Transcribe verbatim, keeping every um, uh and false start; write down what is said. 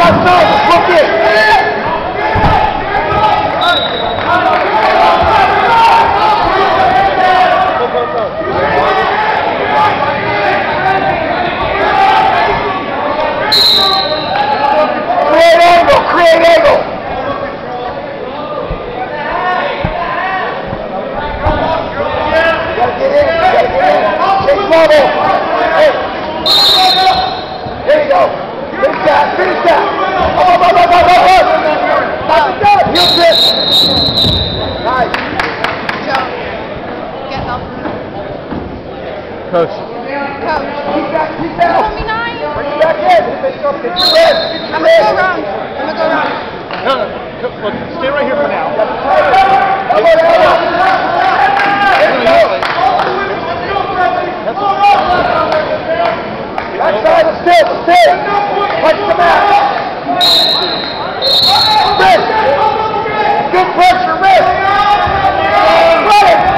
outside, look it. Create angle, create angle. You gotta get in, you gotta get in. Take level. Hey. There you go. Finish that, finish that. Oh, oh, oh, oh, oh, oh, oh. Knock it down. Heel tip. Nice. Get up. Coach. Coach. Keep back, keep back. twenty-nine. Bring it back in. Get your rest. Get your I'm gonna rest. go around. I'm gonna go around. No, no, look, stay right here for now. Elbow to elbow. There you go. Backside, let's do it, let's do it. Punch the mat. Wrist. Good pressure, wrist. Run it.